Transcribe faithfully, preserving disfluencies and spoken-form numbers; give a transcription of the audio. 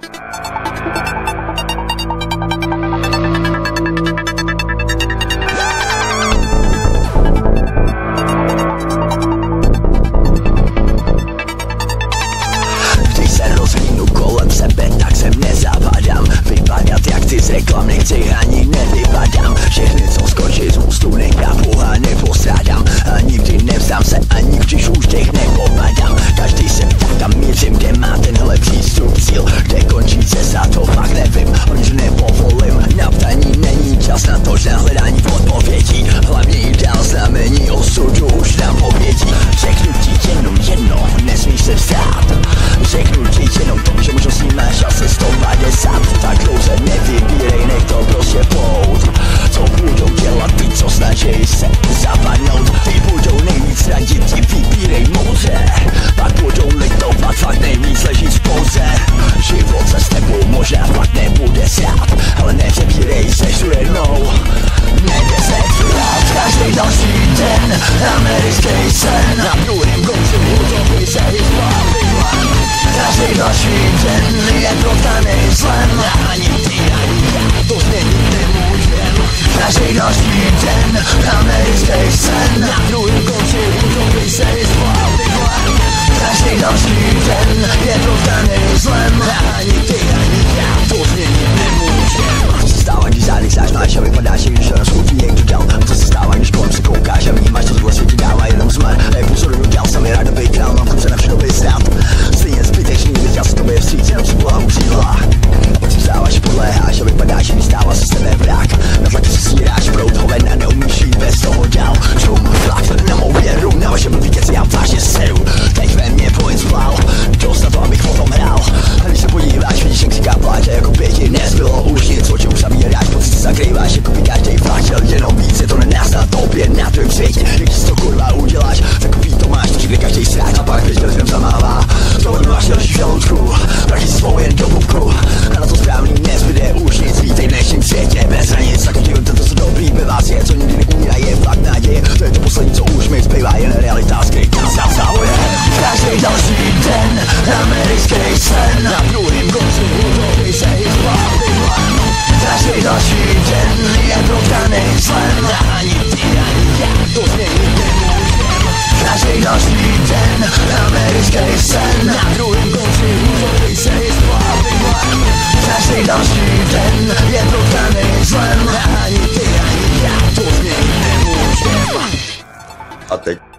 Když se rozhlídnu kolem sebe, tak sem nezapadám. Vypadat jak ty z reklamných cech ani nevypadám. Všechny, co skočí z mostu, nechápu a nepostrádám. A nikdy nevzdám se, ani když už těch nepopadám. Každý se ptá, kam mířím, kde má tenhle přístup cíl. Kde končí cesta, to fakt nevím, už nepovolím. Na ptání není čas na to, že hledání odpovědí. Hlavní dál znamení osudu už nám povědí. Řeknu ti jenom jedno, nesmíš se vzdát. Řeknu ti jenom to, že možností máš asi sto padesát. Tak dlouze nevybírej, nech to prostě plout. Co budou dělat ty, co snaží se zapadnout? Ty budou nejvíc radit, ti vybírej moudře. Pak budou litovat, fakt nejvíc ležít v pouze. Život se s tebou možná fakt nebude srát, ale nepřebírej se jednou, nejde se tvrat. Každý další den, americký sen. Na druhém konci utopí se i splavný plan. Každý další den je protkaný zlem. Ani ty, ani já to změnit nemůžem. Každý další den, americký sen. Na druhém konci utopí se i splavný plan. Každý další den je protkaný zlem. Ani ty, ani já to změnit nemůžem. Co se stává, když zády sáš, máš a vypadáš, když to naskuví jak to dal. Co se stává, když kolem se koukáš a vnímáš, co tohle světě dává jenom zmar. Ej, pozoruju dál, jsem je rád být král, mám kluce na všedobý stát. Stejně zbytečný, viděl se tobě vstříc, jenom si boha ukřídla. Pak si vstáváš a podléháš a vypadáš, když stává se s tebe vrák. Na tlaku se sníráš, proud hovena, neumíš jít bez toho dál. Čum, tlak na mou věru, na vaše blbý keci, já vážně seru. Teď ve mně pojď splál, dost na to, abych o tom hrál. A když se podíváš, vidíš, jak si kápláč a jako pěti nezbylo už nic, oči už zabíráš, pocit se zakrýváš, jako by každej fakt chtěl jenom víc, je to nenás na tobě, na tvém světě. Jak si to kurva uděláš, takový to máš, to kde každej sráč a pak když to zamává. Tohle máš další v žaludku, prachy si svou jen do pupku. A na to správný nezbyde už nic víc v dnešním světě bez hranic. A každý to, co dobrý ve vás je, co nikdy neumírá, je fakt naděje. To je to poslední, co už mi zbývá, jen realita skrytá zavzahuje. Každý další den, americký sen. Na druhým konci utopí se i splavný plan. Každý další den je protkaný zlem. Ani ty, ani já to změnit nemůžem. Každý další den, americký sen. Na druhém konci utopí se i splavný plan. Každý další den je protkaný zlem. Ani ty, ani já to změnit nemůžem. A teď